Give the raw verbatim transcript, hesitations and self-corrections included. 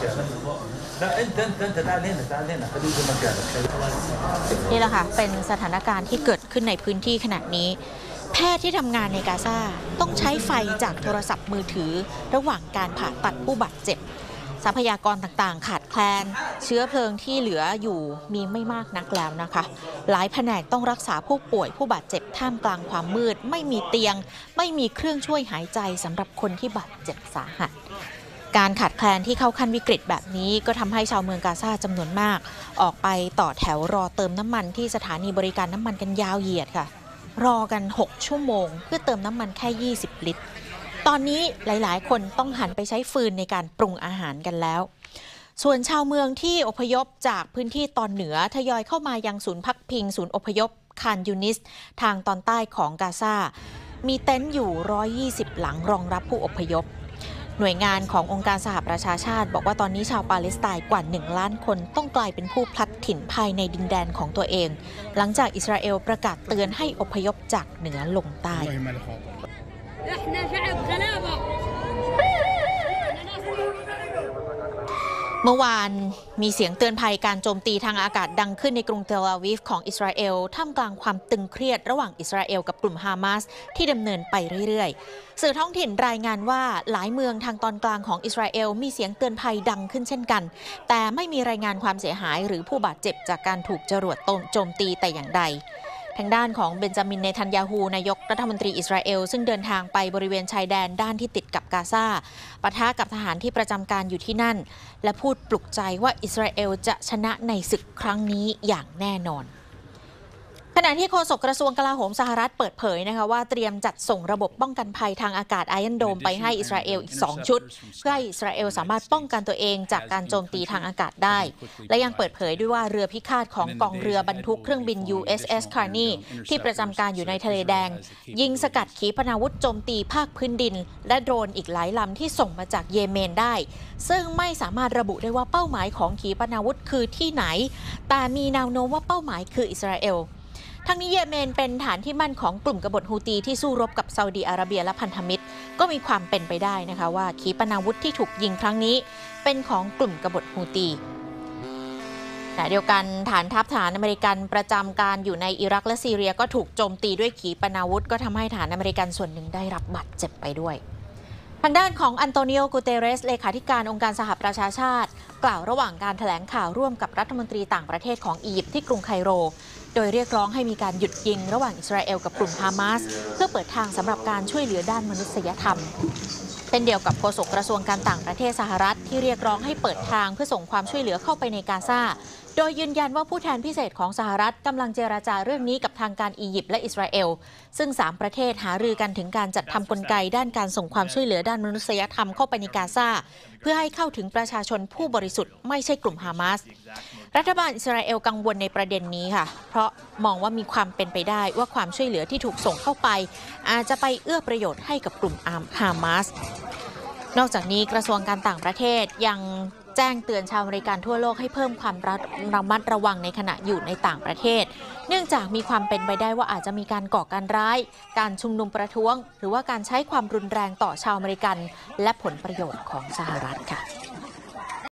นี่แหละค่ะเป็นสถานการณ์ที่เกิดขึ้นในพื้นที่ขณะนี้แพทย์ที่ทำงานในกาซาต้องใช้ไฟจากโทรศัพท์มือถือระหว่างการผ่าตัดผู้บาดเจ็บทรัพยากรต่างๆขาดแคลนเชื้อเพลิงที่เหลืออยู่มีไม่มากนักแล้วนะคะหลายแผนกต้องรักษาผู้ป่วยผู้บาดเจ็บท่ามกลางความมืดไม่มีเตียงไม่มีเครื่องช่วยหายใจสำหรับคนที่บาดเจ็บสาหัสการขาดแคลนที่เข้าขั้นวิกฤตแบบนี้ก็ทำให้ชาวเมืองกาซาจำนวนมากออกไปต่อแถวรอเติมน้ำมันที่สถานีบริการน้ำมันกันยาวเหยียดค่ะรอกันหกชั่วโมงเพื่อเติมน้ำมันแค่ยี่สิบลิตรตอนนี้หลายๆคนต้องหันไปใช้ฟืนในการปรุงอาหารกันแล้วส่วนชาวเมืองที่อพยพจากพื้นที่ตอนเหนือทยอยเข้ามายังศูนย์พักพิงศูนย์อพยพคานยูนิสทางตอนใต้ของกาซามีเต็นท์อยู่หนึ่งร้อยยี่สิบหลังรองรับผู้อพยพหน่วยงานขององค์การสหประชาชาติบอกว่าตอนนี้ชาวปาเลสไตน์กว่าหนึ่งล้านคนต้องกลายเป็นผู้พลัดถิ่นภายในดินแดนของตัวเองหลังจากอิสราเอลประกาศเตือนให้อพยพจากเหนือลงใต้เมื่อวานมีเสียงเตือนภัยการโจมตีทางอากาศดังขึ้นในกรุงเทลอาวีฟของอิสราเอลท่ามกลางความตึงเครียดระหว่างอิสราเอลกับกลุ่มฮามาสที่ดำเนินไปเรื่อยๆสื่อท้องถิ่นรายงานว่าหลายเมืองทางตอนกลางของอิสราเอลมีเสียงเตือนภัยดังขึ้นเช่นกันแต่ไม่มีรายงานความเสียหายหรือผู้บาดเจ็บจากการถูกจรวดโจมตีแต่อย่างใดทางด้านของเบนจามินเนทันยาฮูนายกรัฐมนตรีอิสราเอลซึ่งเดินทางไปบริเวณชายแดนด้านที่ติดกับกาซาปะทะกับทหารที่ประจำการอยู่ที่นั่นและพูดปลุกใจว่าอิสราเอลจะชนะในศึกครั้งนี้อย่างแน่นอนขณะที่โฆษกกระทรวงกลาโหมสหรัฐเปิดเผยนะคะว่าเตรียมจัดส่งระบบป้องกันภัยทางอากาศไอรอนโดมไปให้อิสราเอลอีกสองชุดเพื่อให้อิสราเอลสามารถป้องกันตัวเองจากการโจมตีทางอากาศได้และยังเปิดเผยด้วยว่าเรือพิฆาตของกองเรือบรรทุกเครื่องบิน ยู เอส เอส Carney ที่ประจำการอยู่ในทะเลแดงยิงสกัดขีปนาวุธโจมตีภาคพื้นดินและโดรนอีกหลายลำที่ส่งมาจากเยเมนได้ซึ่งไม่สามารถระบุได้ว่าเป้าหมายของขีปนาวุธคือที่ไหนแต่มีแนวโน้มว่าเป้าหมายคืออิสราเอลทั้งนี้เยเมนเป็นฐานที่มั่นของกลุ่มกบฏฮูตีที่สู้รบกับซาอุดีอาระเบียและพันธมิตรก็มีความเป็นไปได้นะคะว่าขีปนาวุธที่ถูกยิงครั้งนี้เป็นของกลุ่มกบฏฮูตีแต่เดียวกันฐานทัพทหารอเมริกันประจำการอยู่ในอิรักและซีเรียก็ถูกโจมตีด้วยขีปนาวุธก็ทำให้ฐานอเมริกันส่วนหนึ่งได้รับบาดเจ็บไปด้วยทางด้านของอันโตนิโอ กูเตเรสเลขาธิการองค์การสหประชาชาติกล่าวระหว่างการแถลงข่าวร่วมกับรัฐมนตรีต่างประเทศของอียิปต์ที่กรุงไคโรโดยเรียกร้องให้มีการหยุดยิงระหว่างอิสราเอลกับกลุ่มฮามาสเพื่อเปิดทางสำหรับการช่วยเหลือด้านมนุษยธรรมเช่นเดียวกับโฆษกกระทรวงการต่างประเทศสหรัฐที่เรียกร้องให้เปิดทางเพื่อส่งความช่วยเหลือเข้าไปในกาซาโดยยืนยันว่าผู้แทนพิเศษของสหรัฐกำลังเจรจาเรื่องนี้กับทางการอียิปต์และอิสราเอลซึ่งสามประเทศหารือกันถึงการจัดทำกลไกด้านการส่งความช่วยเหลือด้านมนุษยธรรมเข้าไปในกาซาเพื่อให้เข้าถึงประชาชนผู้บริสุทธิ์ไม่ใช่กลุ่มฮามาสรัฐบาลอิสราเอลกังวลในประเด็นนี้ค่ะเพราะมองว่ามีความเป็นไปได้ว่าความช่วยเหลือที่ถูกส่งเข้าไปอาจจะไปเอื้อประโยชน์ให้กับกลุ่มฮามาสนอกจากนี้กระทรวงการต่างประเทศยังแจ้งเตือนชาวอเมริกันทั่วโลกให้เพิ่มความระมัดระวังในขณะอยู่ในต่างประเทศเนื่องจากมีความเป็นไปได้ว่าอาจจะมีการก่อการร้ายการชุมนุมประท้วงหรือว่าการใช้ความรุนแรงต่อชาวอเมริกันและผลประโยชน์ของสหรัฐค่ะ